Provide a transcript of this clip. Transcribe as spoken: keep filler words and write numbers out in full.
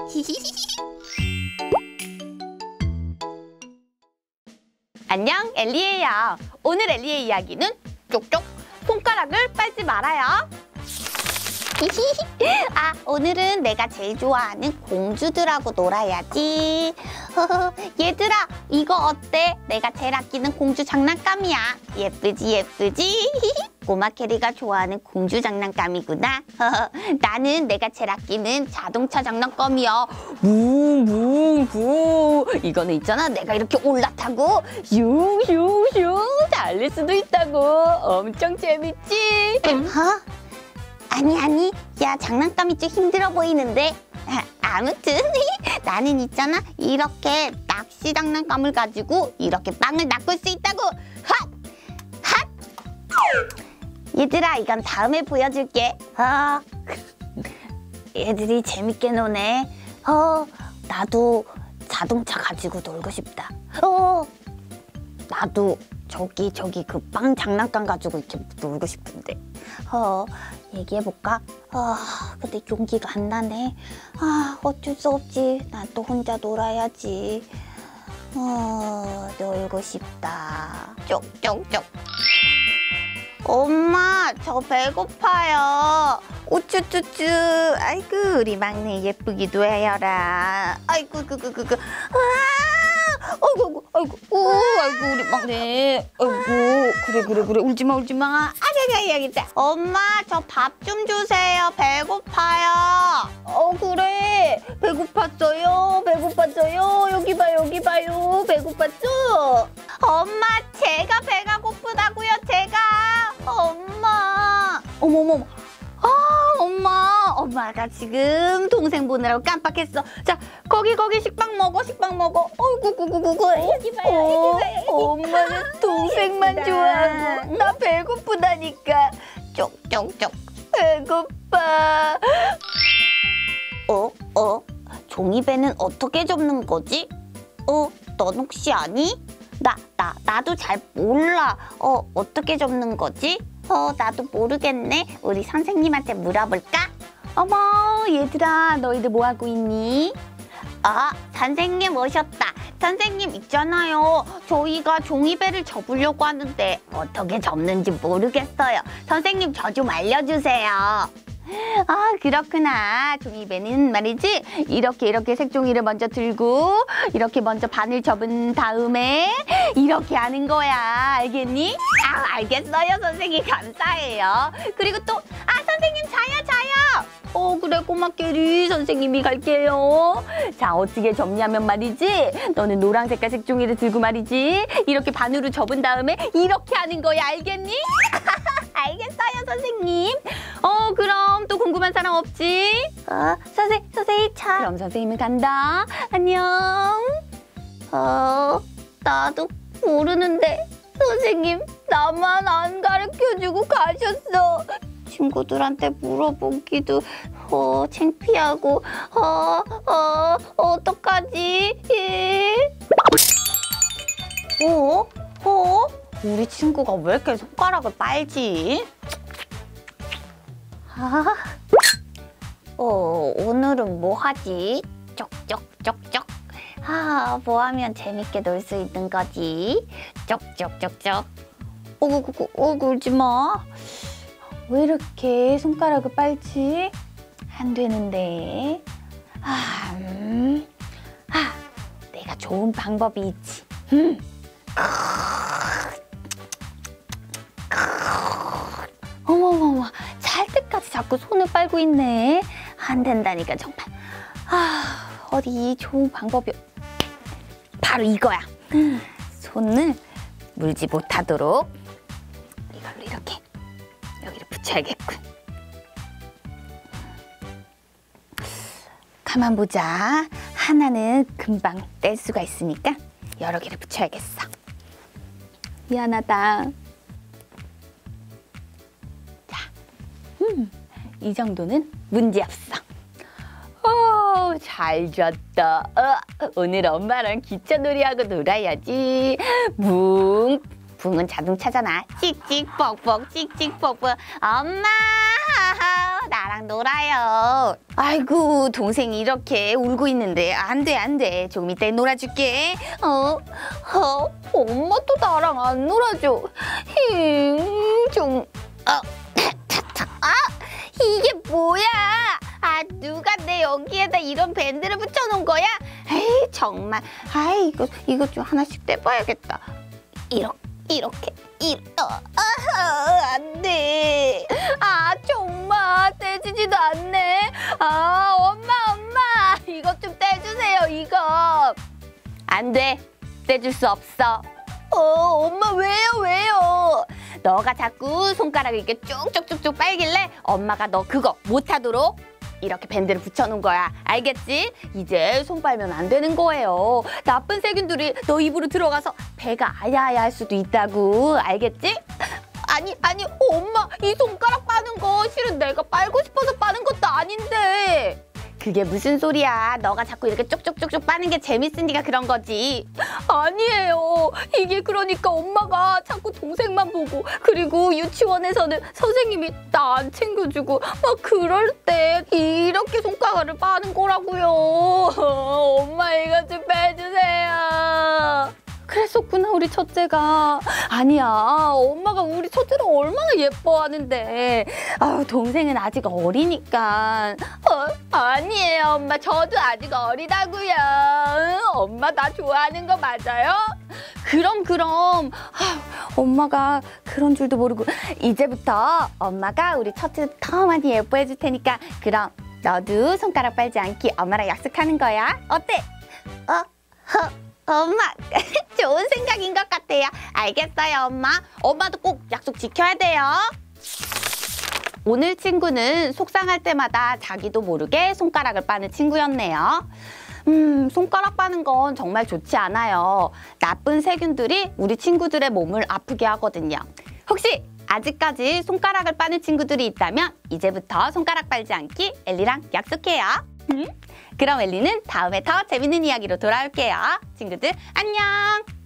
안녕, 엘리예요. 오늘 엘리의 이야기는 쪽쪽 손가락을 빨지 말아요. 아, 오늘은 내가 제일 좋아하는 공주들하고 놀아야지. 얘들아, 이거 어때? 내가 제일 아끼는 공주 장난감이야. 예쁘지, 예쁘지? 꼬마 캐리가 좋아하는 공주 장난감이구나. 나는 내가 제일 아끼는 자동차 장난감이야. 붕붕붕. 이거는 있잖아, 내가 이렇게 올라타고 슝슝슝 달릴 수도 있다고. 엄청 재밌지? 어? 아니 아니, 야, 장난감이 좀 힘들어 보이는데. 아, 아무튼 나는 있잖아, 이렇게 낚시 장난감을 가지고 이렇게 빵을 낚을 수 있다고. 핫! 핫! 얘들아, 이건 다음에 보여줄게. 어. 얘들이 재밌게 노네. 어, 나도 자동차 가지고 놀고 싶다. 어, 나도 저기 저기 그 빵 장난감 가지고 이렇게 놀고 싶은데. 어, 얘기해볼까? 아, 근데 용기가 안 나네. 아, 어쩔 수 없지. 난 또 혼자 놀아야지. 어, 놀고 싶다. 쪽쪽쪽. 엄마, 저 배고파요. 우쭈쭈쭈. 아이고, 우리 막내 예쁘기도 해요라. 아이고, 그그그그. 아이고, 아이고, 오, 아이고, 우리 막내. 아이고, 그래, 그래, 그래. 울지 마, 울지 마. 아야야, 여기 있다. 엄마, 저 밥 좀 주세요. 배고파요. 어, 그래. 배고팠어요. 배고팠어요. 여기 봐, 여기 봐요. 배고팠죠? 엄마, 제가 배가 고프다고요, 제가. 엄마. 어머머머. 아, 엄마. 엄마가 지금 동생 보느라고 깜빡했어. 자, 거기 거기 식빵 먹어, 식빵 먹어. 어이구, 구구구구. 여기 봐요, 여기 봐요. 엄마는 동생만 좋아하고 나 배고프다니까. 쪽쪽쪽. 배고파. 어? 어? 종이배는 어떻게 접는 거지? 어? 넌 혹시 아니? 나, 나, 나도 잘 몰라. 어, 어떻게 접는 거지? 어, 나도 모르겠네. 우리 선생님한테 물어볼까? 어머, 얘들아, 너희들 뭐 하고 있니? 아, 선생님 오셨다. 선생님 있잖아요. 저희가 종이배를 접으려고 하는데 어떻게 접는지 모르겠어요. 선생님, 저 좀 알려주세요. 아, 그렇구나. 종이배는 말이지, 이렇게 이렇게 색종이를 먼저 들고 이렇게 먼저 반을 접은 다음에 이렇게 하는 거야. 알겠니? 아, 알겠어요. 선생님, 감사해요. 그리고 또, 아, 선생님, 자요, 자요. 어, 그래, 꼬마 캐리. 선생님이 갈게요. 자, 어떻게 접냐면 말이지, 너는 노란 색깔 색종이를 들고 말이지, 이렇게 반으로 접은 다음에 이렇게 하는 거야. 알겠니? 알겠어요, 선생님. 어, 그럼 또 궁금한 사람 없지? 어, 선생, 선생님, 차. 그럼 선생님은 간다. 안녕. 어, 나도 모르는데 선생님 나만 안 가르쳐주고 가셨어. 친구들한테 물어보기도 어, 창피하고. 어, 어, 어떡하지? 예. 어? 어? 우리 친구가 왜 이렇게 손가락을 빨지? 아, 어, 오늘은 뭐 하지? 쪽쪽쪽쪽. 아, 뭐 하면 재밌게 놀 수 있는 거지? 쪽쪽쪽쪽. 어구, 어구, 울지 마. 왜 이렇게 손가락을 빨지? 안 되는데. 아, 음. 아, 내가 좋은 방법이 있지. 음. 어머머머, 잘 때까지 자꾸 손을 빨고 있네. 안 된다니까, 정말. 아, 어디 좋은 방법이. 바로 이거야. 손을 물지 못하도록 이걸로 이렇게 여기를 붙여야겠군. 가만 보자. 하나는 금방 뗄 수가 있으니까 여러 개를 붙여야겠어. 미안하다. 음, 이 정도는 문제없어. 오, 잘 잤다. 어, 오늘 엄마랑 기차놀이하고 놀아야지. 붕. 붕은 자동차잖아. 찍찍 뻑뻑 찍찍 뻑뻑. 엄마, 나랑 나랑 놀아요. 아이고, 동생이 이렇게 울고 있는데 안 돼, 안 돼. 조금 이따 놀아줄게. 어? 어? 엄마 또 나랑 안 놀아줘. 힝, 좀... 어. 아! 이게 뭐야? 아, 누가 내 여기에다 이런 밴드를 붙여놓은 거야? 에이, 정말. 아이, 이거, 이거 좀 하나씩 떼봐야겠다. 이렇게, 이렇게, 이, 어, 아, 안 돼. 아, 정말 떼지지도 않네. 아, 엄마, 엄마. 이것 좀 떼주세요, 이거. 안 돼. 떼줄 수 없어. 어, 엄마, 왜요, 왜요? 너가 자꾸 손가락을 이렇게 쭉쭉쭉쭉 빨길래 엄마가 너 그거 못하도록 이렇게 밴드를 붙여놓은 거야. 알겠지? 이제 손 빨면 안 되는 거예요. 나쁜 세균들이 너 입으로 들어가서 배가 아야아야 할 수도 있다고. 알겠지? 아니, 아니, 엄마, 이 손가락 빠는 거 실은 내가 빨고 싶어서 빠는 것도 아닌데. 그게 무슨 소리야. 너가 자꾸 이렇게 쪽쪽쪽쪽 빠는 게 재밌으니까 그런 거지. 아니에요. 이게 그러니까 엄마가 자꾸 동생만 보고, 그리고 유치원에서는 선생님이 나 안 챙겨주고 막 그럴 때 이렇게 손가락을 빠는 거라고요. 엄마, 이거 좀 빼주세요. 그랬었구나, 우리 첫째가. 아니야, 엄마가 우리 첫째를 얼마나 예뻐하는데. 아유, 동생은 아직 어리니까. 어, 아니에요, 엄마. 저도 아직 어리다고요. 엄마 나 좋아하는 거 맞아요? 그럼 그럼. 아유, 엄마가 그런 줄도 모르고. 이제부터 엄마가 우리 첫째를 더 많이 예뻐해 줄 테니까 그럼 너도 손가락 빨지 않기 엄마랑 약속하는 거야. 어때? 어? 허. 엄마, 좋은 생각인 것 같아요. 알겠어요, 엄마. 엄마도 꼭 약속 지켜야 돼요. 오늘 친구는 속상할 때마다 자기도 모르게 손가락을 빠는 친구였네요. 음, 손가락 빠는 건 정말 좋지 않아요. 나쁜 세균들이 우리 친구들의 몸을 아프게 하거든요. 혹시 아직까지 손가락을 빠는 친구들이 있다면 이제부터 손가락 빨지 않기 엘리랑 약속해요. 음? 그럼 엘리는 다음에 더 재밌는 이야기로 돌아올게요. 친구들 안녕!